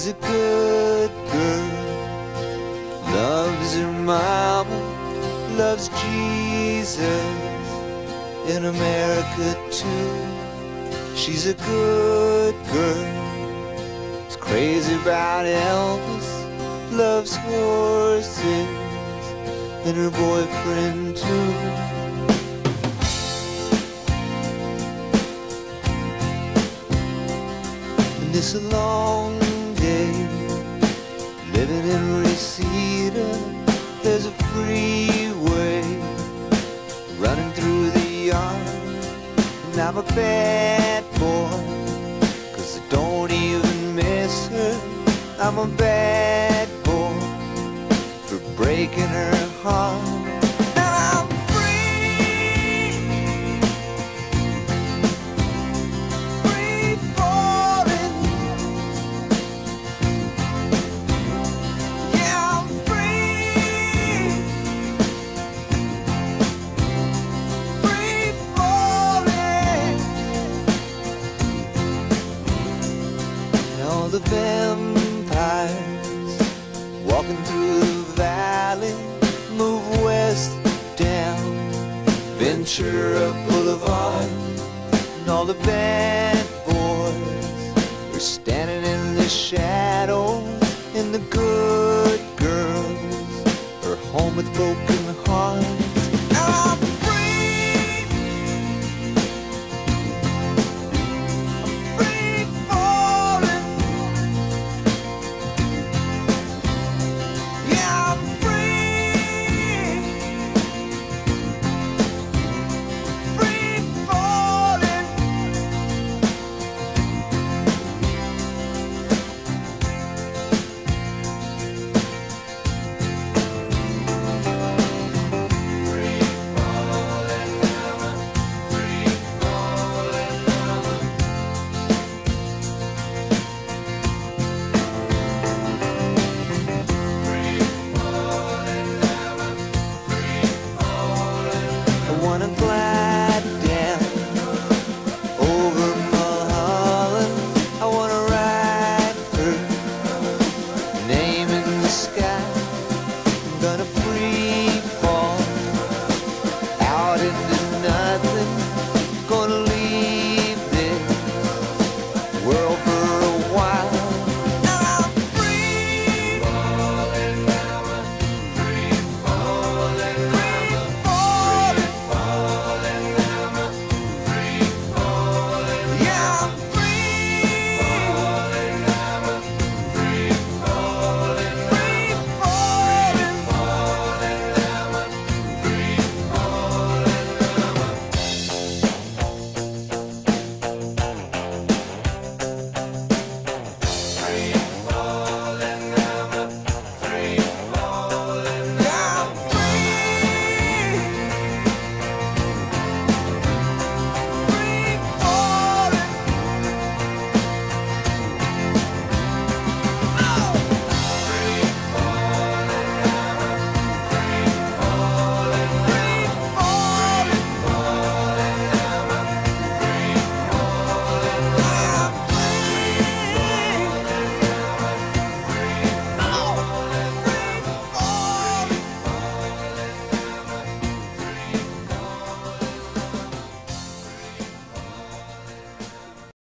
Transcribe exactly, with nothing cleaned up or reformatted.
She's a good girl, loves her mama, loves Jesus, in America too. She's a good girl, is crazy about Elvis, loves horses, and her boyfriend too. And it's a long day living in Reseda. There's a freeway running through the yard, and I'm a bad boy, 'cause I don't even miss her. I'm a bad boy for breaking her heart. Now I'm free, free falling. Yeah, I'm free, free falling. And all the vampires walking through the valley move west down Ventura Boulevard, and all the bad boys are standing in the shadows, and the good girls are home with broken hearts. Now I'm free, I'm free falling. Yeah, I'm free, free falling. Free falling now, free falling now. Free falling now, free falling. I wanna glide down over Mulholland. I wanna write her name in the sky. I'm gonna